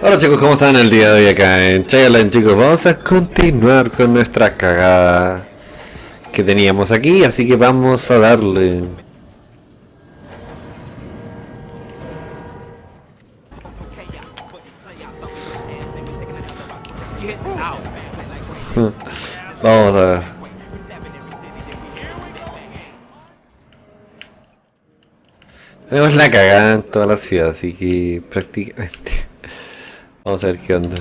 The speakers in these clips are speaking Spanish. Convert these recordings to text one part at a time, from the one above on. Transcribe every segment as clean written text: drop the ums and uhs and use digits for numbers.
Hola chicos, ¿cómo están el día de hoy acá en Chagaland, chicos? Vamos a continuar con nuestra cagada que teníamos aquí, así que vamos a darle. Vamos a ver. Tenemos la cagada en toda la ciudad, así que prácticamente. Vamos a ver qué onda.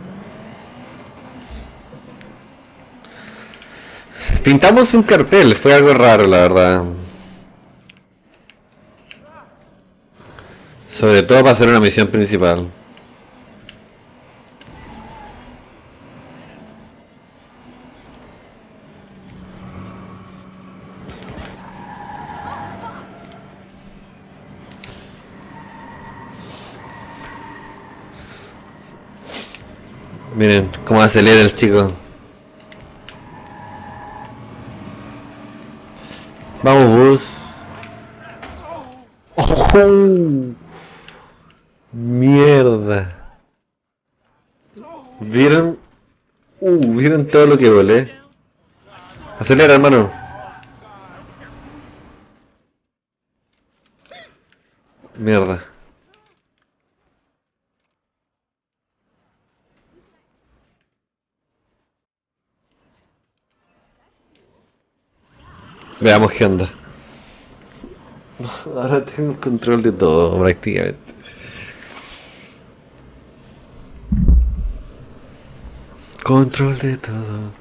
Pintamos un cartel, fue algo raro la verdad. Sobre todo para hacer una misión principal. Miren cómo acelera el chico. Vamos, bus. ¡Oh! Mierda. ¿Vieron? ¿Vieron todo lo que volé? Acelera, hermano. Mierda. Veamos qué onda. Ahora tengo control de todo, prácticamente. Control de todo.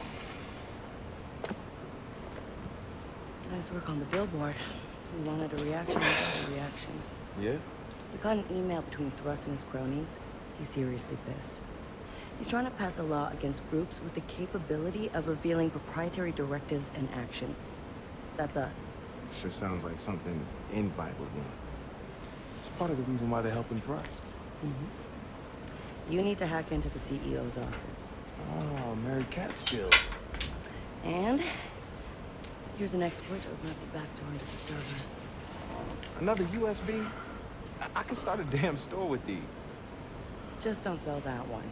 Nice work on the billboard. We wanted a reaction, we got a reaction. Yeah? We got an email between Thrust and his cronies. He's seriously pissed. He's trying to pass a law against groups with the capability of revealing proprietary directives and actions. That's us. Sure sounds like something Invite would want. It's part of the reason why they're helping Thrust. You need to hack into the CEO's office. Oh, Mary Catskill. And here's an exploit to open up the back door into the servers. Another USB? I can start a damn store with these. Just don't sell that one.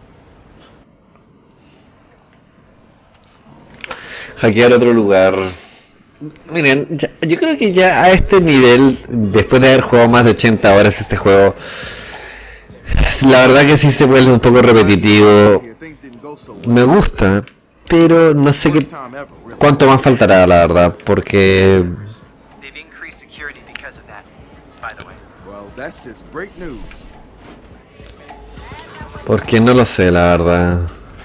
Hackear otro lugar. Miren, yo creo que ya a este nivel, después de haber jugado más de 80 horas este juego, la verdad que sí se vuelve un poco repetitivo. Me gusta, pero no sé qué cuánto más faltará, la verdad, porque no lo sé, la verdad.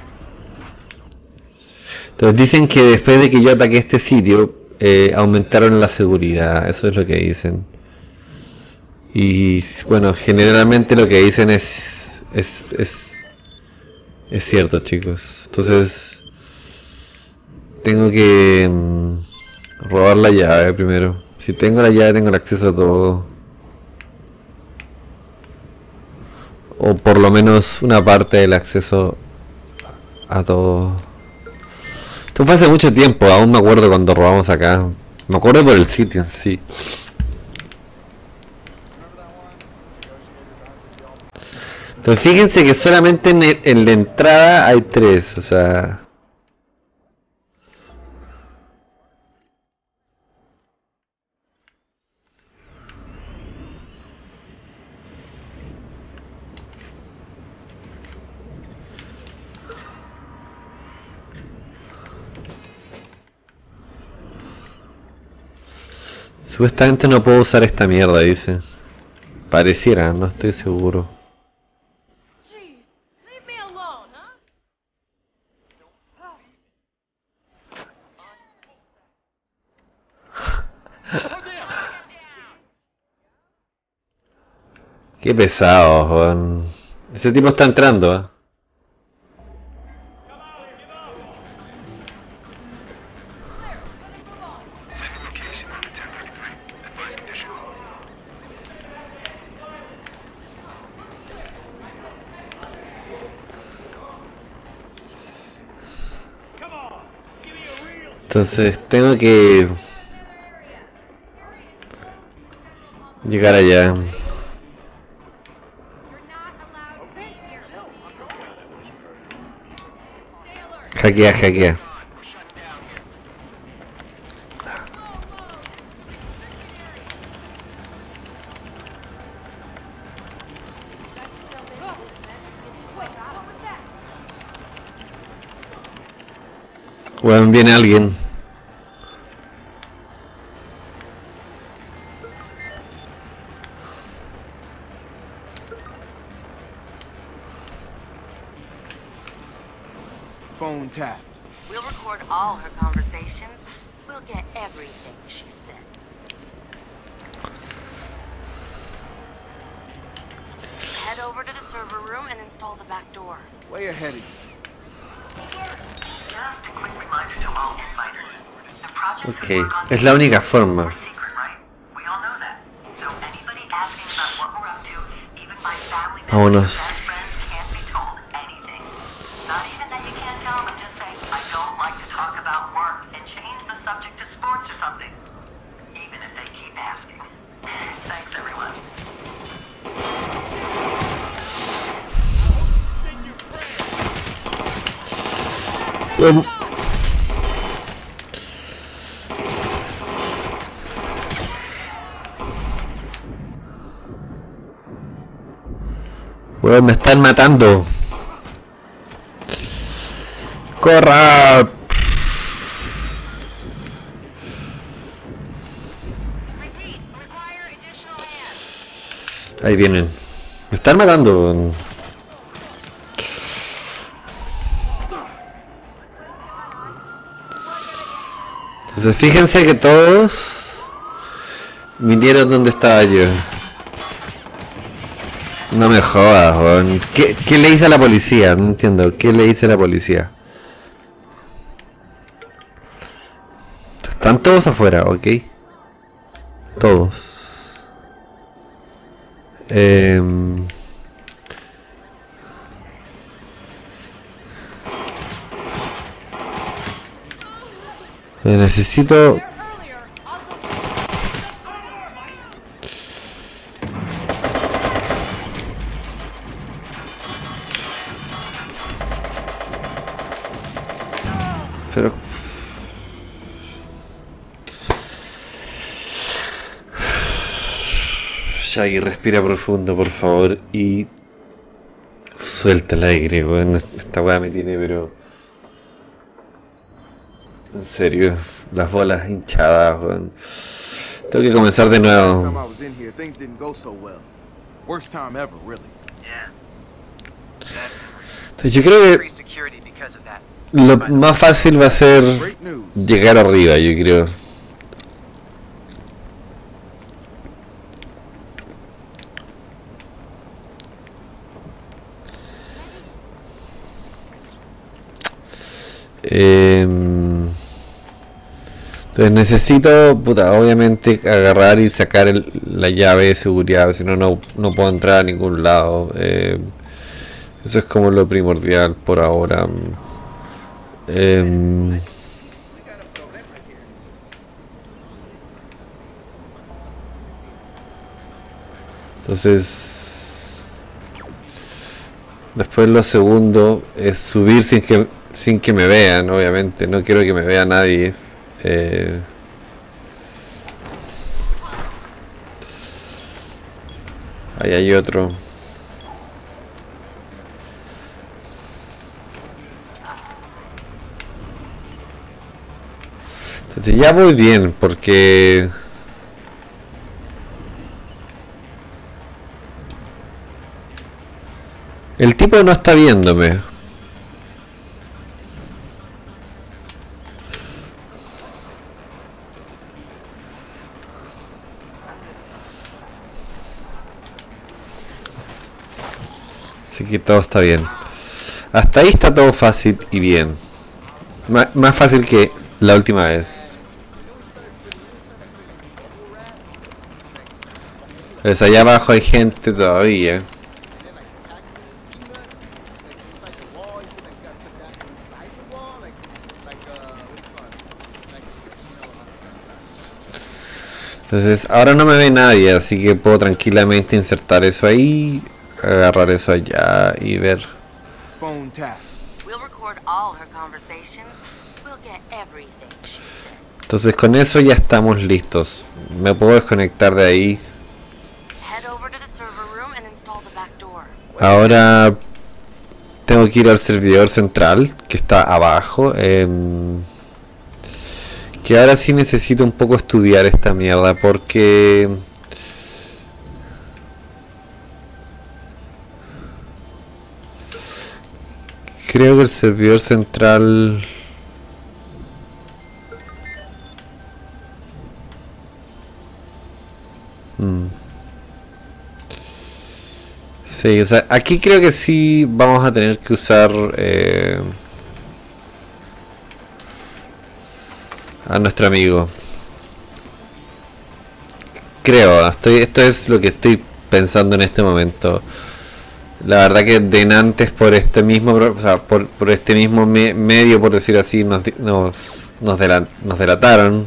Entonces dicen que después de que yo ataqué este sitio, aumentaron la seguridad, eso es lo que dicen. Y bueno, generalmente lo que dicen es cierto, chicos. Entonces tengo que robar la llave primero. Si tengo la llave tengo el acceso a todo. O por lo menos una parte del acceso a todo. Esto fue hace mucho tiempo, aún me acuerdo cuando robamos acá. Me acuerdo por el sitio, sí. Entonces fíjense que solamente en la entrada hay 3, o sea... Supuestamente no puedo usar esta mierda, dice. Pareciera, no estoy seguro. Qué pesado, Juan. Ese tipo está entrando, ¿eh? Entonces tengo que llegar allá. Hackea, hackea. Bueno, viene alguien. Phone tapped. We'll record all her conversations. We'll get everything she says. Head over to the server room and install the back door. Way ahead of you. Ok, es la única forma. Vámonos. Weón, me están matando. ¡Corra! Ahí vienen. Me están matando. Entonces fíjense que todos vinieron donde estaba yo. No me jodas, weón. ¿Qué le hice a la policía? No entiendo. ¿Qué le hice a la policía? Están todos afuera, ok. Todos. Necesito... Pero... Shaggy, respira profundo, por favor, y... suelta el aire, weón. Esta weá me tiene, pero... En serio, las bolas hinchadas, weón. Tengo que comenzar de nuevo. Entonces yo creo que lo más fácil va a ser llegar arriba, yo creo. Entonces necesito, puta, obviamente agarrar y sacar la llave de seguridad, si no, no puedo entrar a ningún lado. Eso es como lo primordial por ahora. Entonces, después lo segundo es subir sin que me vean, obviamente. No quiero que me vea nadie. Ahí hay otro. Entonces ya voy bien porque el tipo no está viéndome. Así que todo está bien. Hasta ahí está todo fácil y bien. Más fácil que la última vez. Pues allá abajo hay gente todavía. Entonces ahora no me ve nadie, así que puedo tranquilamente insertar eso ahí, agarrar eso allá y ver. Phone tap. We'll record all her conversations. We'll get everything she says. Entonces con eso ya estamos listos. Me puedo desconectar de ahí. Head over to the server room and install the back door. Ahora tengo que ir al servidor central, que está abajo. Que ahora sí necesito un poco estudiar esta mierda, porque... creo que el servidor central... Sí, o sea, aquí creo que sí vamos a tener que usar a nuestro amigo. Creo, esto es lo que estoy pensando en este momento. La verdad que denantes por este mismo, o sea, por este mismo medio, por decir así, nos delataron.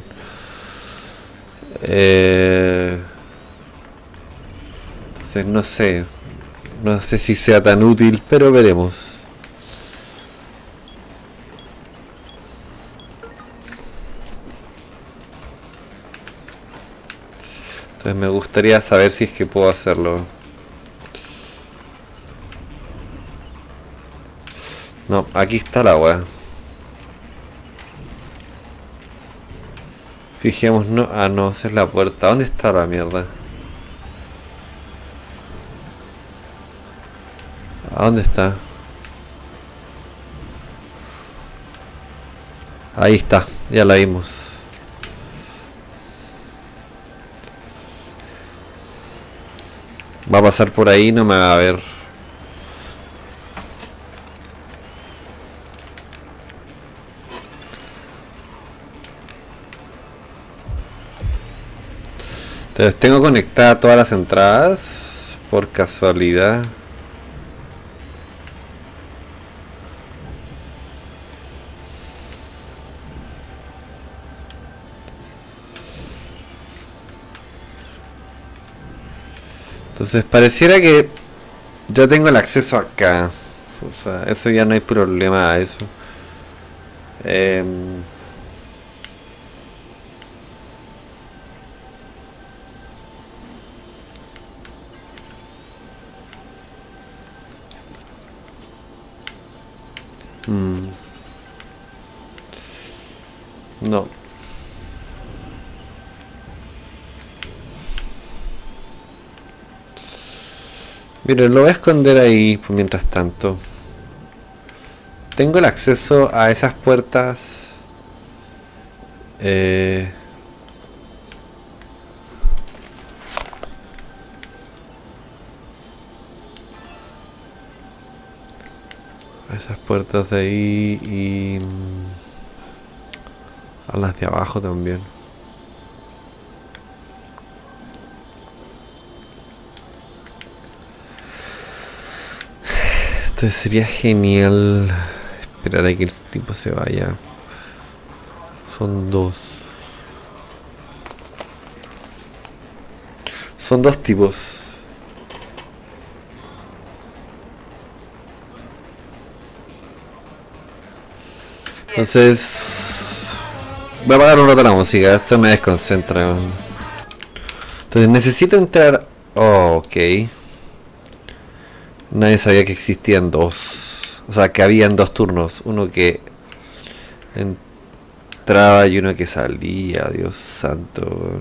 Entonces no sé si sea tan útil, pero veremos. Entonces me gustaría saber si es que puedo hacerlo. No, aquí está la weá. Fijémonos, no, ah no, esa es la puerta. ¿Dónde está la mierda? ¿A dónde está? Ahí está, ya la vimos. Va a pasar por ahí, no me va a ver. Entonces tengo conectadas todas las entradas por casualidad. Entonces pareciera que ya tengo el acceso acá. O sea, eso ya no hay problema a eso. No. Miren, lo voy a esconder ahí por mientras tanto. Tengo el acceso a esas puertas. A esas puertas de ahí y a las de abajo también. Entonces sería genial esperar a que el tipo se vaya. Son dos. Son dos tipos. Entonces voy a apagar un rato la música, esto me desconcentra. Entonces necesito entrar. Oh, ok. Nadie sabía que existían dos. O sea, que habían dos turnos. Uno que entraba y uno que salía. Dios santo.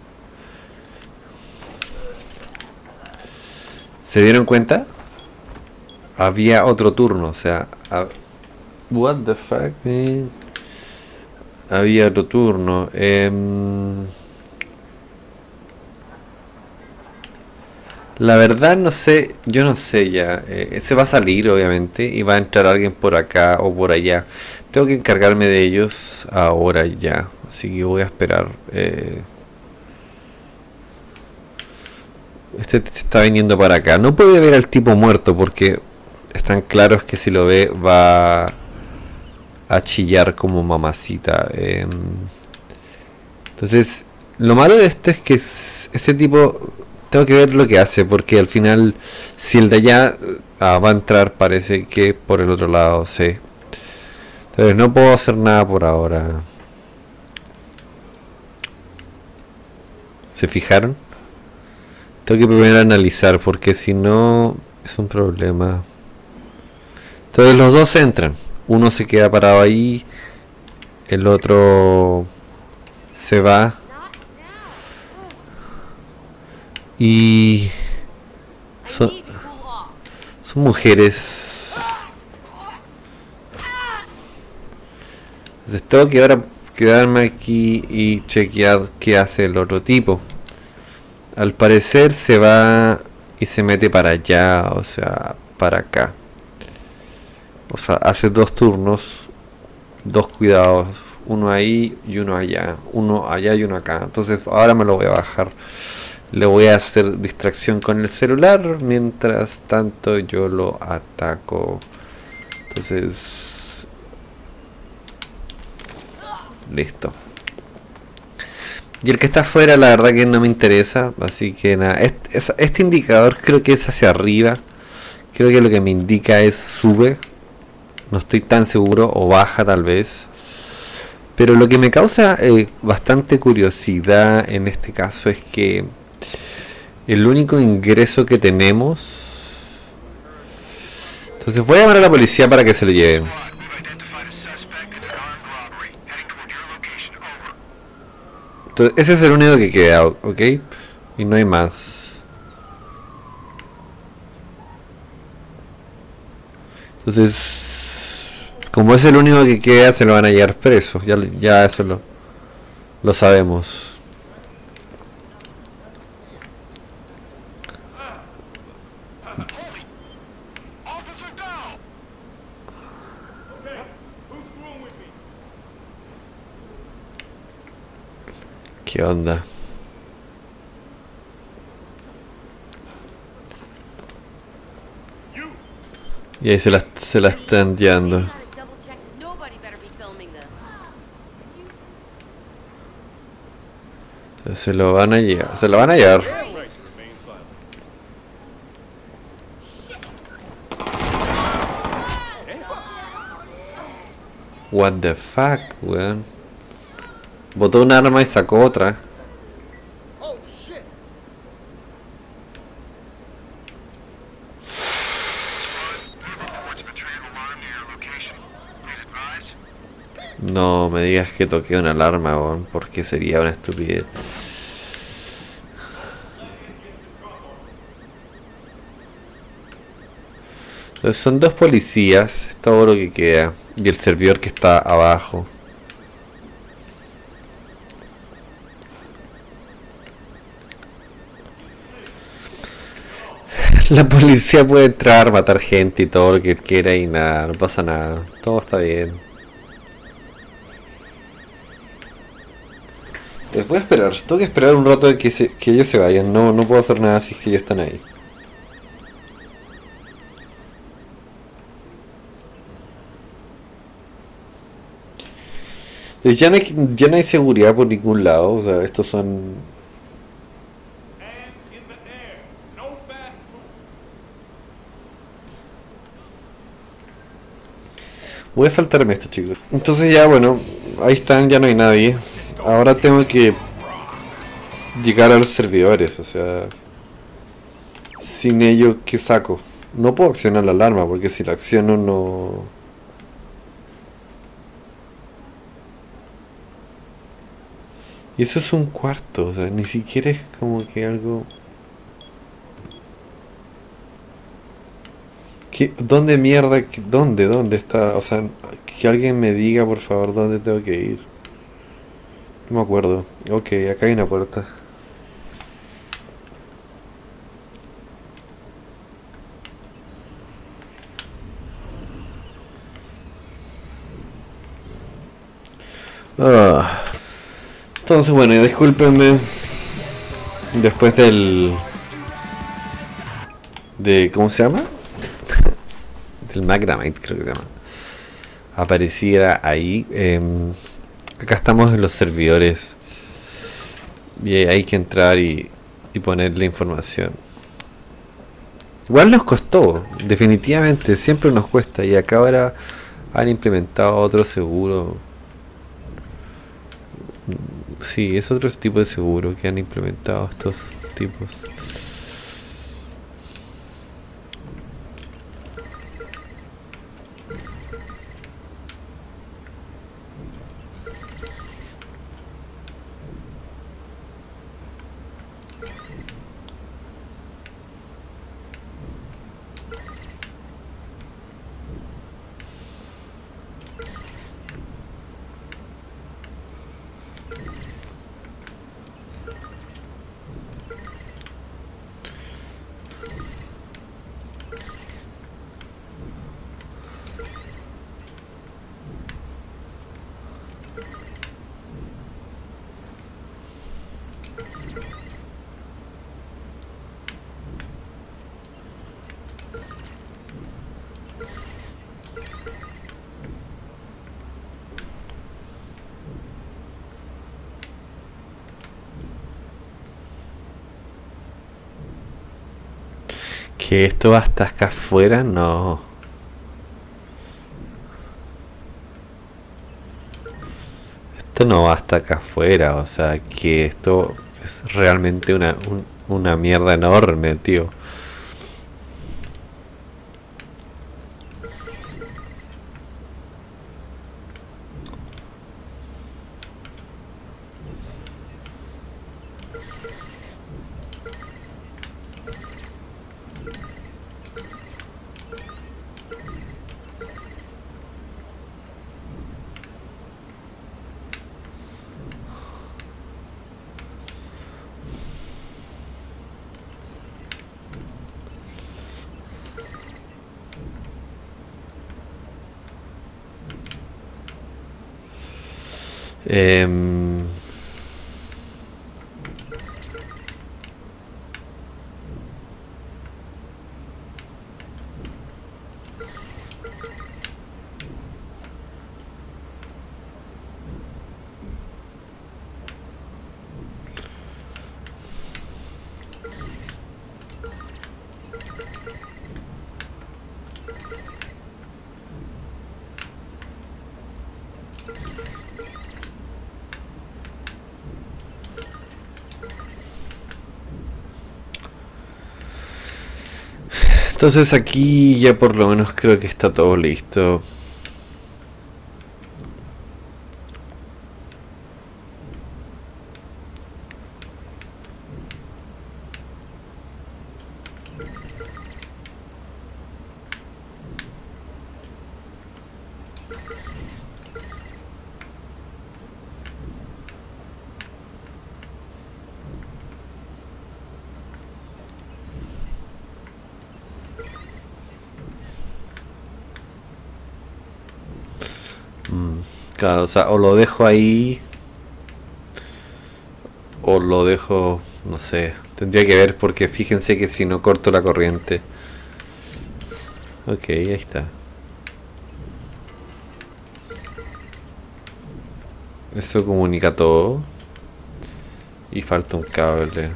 ¿Se dieron cuenta? Había otro turno. O sea... What the fuck, man? Había otro turno. La verdad no sé, yo no sé ya. Se va a salir obviamente y va a entrar alguien por acá o por allá. Tengo que encargarme de ellos ahora ya. Así que voy a esperar. Este está viniendo para acá. No puede ver al tipo muerto porque están claros que si lo ve va a chillar como mamacita. Entonces, lo malo de esto es que ese tipo... Tengo que ver lo que hace, porque al final, si el de allá va a entrar, parece que por el otro lado, sí. Entonces no puedo hacer nada por ahora. ¿Se fijaron? Tengo que primero analizar porque si no es un problema. Entonces los dos entran. Uno se queda parado ahí. El otro se va. Y son mujeres. Entonces tengo que ahora quedarme aquí y chequear qué hace el otro tipo. Al parecer se va y se mete para allá, o sea, para acá. O sea, hace 2 turnos, 2 cuidados, uno ahí y uno allá, uno allá y uno acá. Entonces ahora me lo voy a bajar. Le voy a hacer distracción con el celular, mientras tanto yo lo ataco. Entonces, listo. Y el que está afuera la verdad que no me interesa, así que nada, este indicador creo que es hacia arriba. Creo que lo que me indica es sube. No estoy tan seguro, o baja tal vez. Pero lo que me causa bastante curiosidad en este caso es que el único ingreso que tenemos... Entonces voy a llamar a la policía para que se lo lleven. Entonces, ese es el único que queda, ¿ok? Y no hay más. Entonces, como es el único que queda, se lo van a llevar preso. Ya eso lo sabemos. ¿Qué onda? Y ahí se la están guiando. Se lo van a llevar. Se lo van a llevar. What the fuck, weón. Botó un arma y sacó otra. No me digas que toqué una alarma, weón, porque sería una estupidez. Entonces son 2 policías, es todo lo que queda. Y el servidor que está abajo. La policía puede entrar, matar gente y todo lo que quiera y nada, no pasa nada. Todo está bien. Les voy a esperar, tengo que esperar un rato de que ellos se vayan. No puedo hacer nada si es que ellos están ahí. Ya no hay seguridad por ningún lado, o sea, estos son... Voy a saltarme esto, chicos. Entonces ya, bueno, ahí están, ya no hay nadie. Ahora tengo que llegar a los servidores, o sea... Sin ello, ¿qué saco? No puedo accionar la alarma, porque si la acciono no... Y eso es un cuarto, o sea, ni siquiera es como que algo... ¿Dónde mierda? ¿Dónde está? O sea, que alguien me diga por favor dónde tengo que ir. No me acuerdo. Ok, acá hay una puerta. Entonces bueno, discúlpenme. Después ¿cómo se llama? Del Magramite, creo que se llama. Apareciera ahí. Acá estamos en los servidores. Y hay que entrar y poner la información. Igual nos costó, definitivamente, siempre nos cuesta. Y acá ahora han implementado otro seguro. Sí, es otro tipo de seguro que han implementado estos tipos. Que esto va hasta acá afuera, no. Esto no va hasta acá afuera, o sea, que esto es realmente una mierda enorme, tío. Em, entonces aquí ya por lo menos creo que está todo listo. Claro, o sea, o lo dejo ahí o lo dejo, no sé, tendría que ver porque fíjense que si no corto la corriente. Ok, ahí está. Eso comunica todo. Y falta un cable.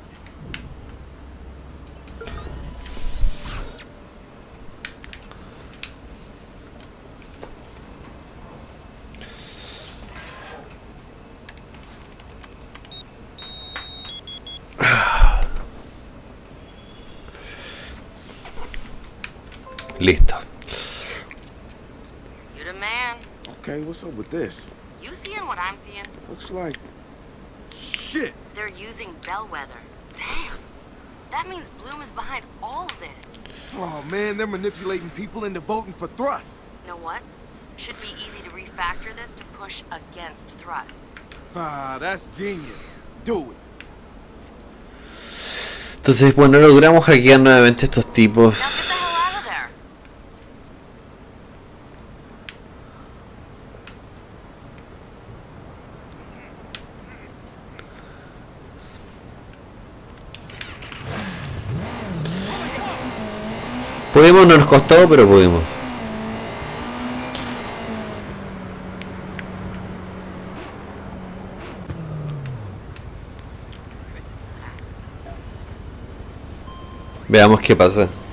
Listo. You're the man. Okay, what's up with this? You seeing what I'm seeing? Looks like... Shit! They're using Bellwether. Damn. That means Bloom is behind all of this. Oh man, they're manipulating people into voting for Thrust. You know what? Should be easy to refactor this to push against Thrust. Ah, that's genius. Do it. Entonces, bueno, logramos hackear nuevamente estos tipos. Now get the hell out of there. Pudimos, no nos costó, pero pudimos. Veamos qué pasa.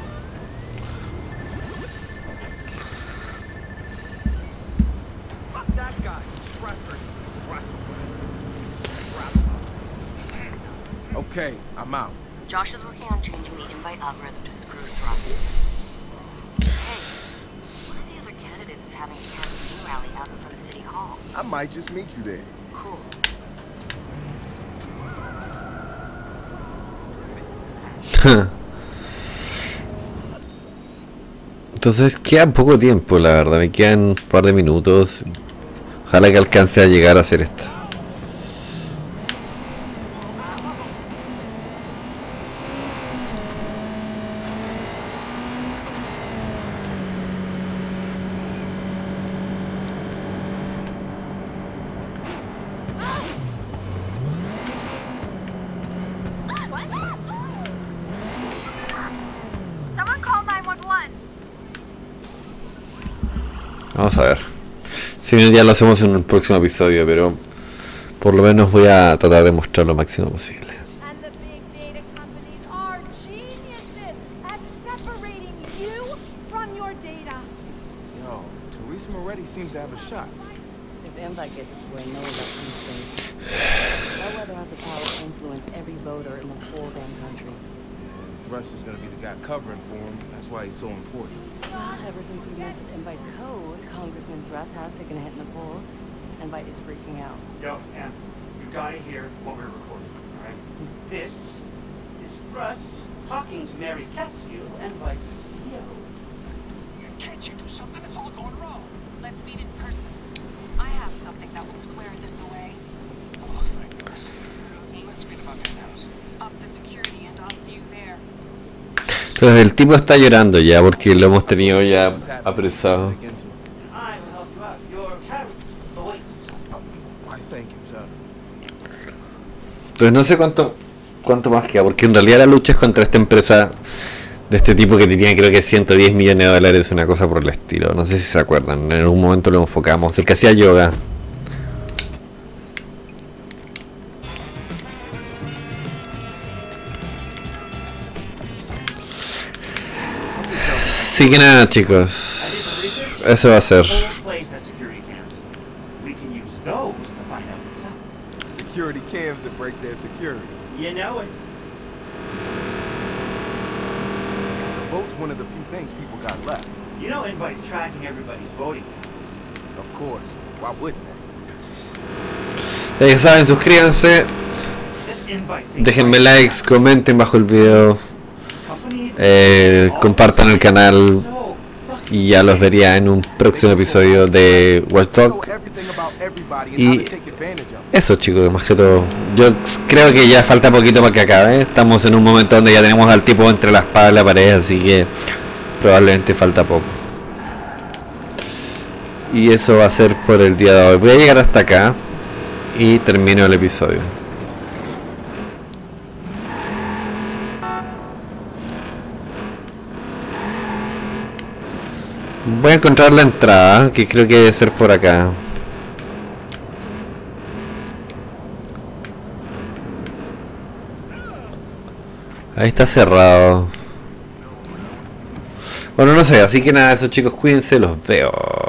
Okay, I'm out. Josh is working on changing the invite algorithm to screw Thrust. Hey, one of the other candidates is having a campaign rally out in front of City Hall. I might just meet you there. Cool. Entonces queda poco tiempo, la verdad, me quedan un par de minutos. Ojalá que alcance a llegar a hacer esto. Vamos a ver. Si bien ya lo hacemos en el próximo episodio, pero por lo menos voy a tratar de mostrar lo máximo posible. And the big data companies are geniuses at separating you from your data. Yo, Teresa Moretti seems to have a shot. If Invite gets its way, no election is safe. Bellwether has the power to influence every voter in the whole damn country. Thrust is gonna be the guy covering for him. That's why he's so important. Well, ever since we messed with Invite's code, Congressman Thrust has taken a hit in the polls. Invite is freaking out. Yo, Em, you gotta hear what we're recording, alright? This is Thrust talking to Mary Catskill, Invite's CEO. Can't you do something? It's all going wrong. Let's meet in person. I have something that will square this away. Oh, thank goodness. Let's meet about 10 hours. Up the security and I'll see you there. Entonces el tipo está llorando ya porque lo hemos tenido ya apresado. I will help you out. Your carriage awaits you. Why, thank you, sir. Entonces no sé cuánto más queda, porque en realidad la lucha es contra esta empresa de este tipo que tenía creo que 110 millones de dólares, una cosa por el estilo. No sé si se acuerdan, en algún momento lo enfocamos, el que hacía yoga. Así que nada, chicos, eso va a ser. Whole place has security cams. We can use those to find out what's up. Security cams that break their security. You know it. The vote's one of the few things people got left. You know Invite's tracking everybody's voting habits. Of course. Why wouldn't Ya saben, suscríbanse, This Invite thing. déjenme likes, comenten bajo el video, Companies compartan el canal so y ya los vería en un próximo episodio de Watch they? Know Dogs. everything about everybody and Y how to take advantage of it. eso, chicos, más que todo. Yo creo que ya falta poquito para que acabe. Estamos en un momento donde ya tenemos al tipo entre la espada y la pared, así que probablemente falta poco. Y eso va a ser por el día de hoy. Voy a llegar hasta acá y termino el episodio. Voy a encontrar la entrada, que creo que debe ser por acá. Ahí está cerrado. Bueno, no sé, así que nada, eso chicos, cuídense, los veo.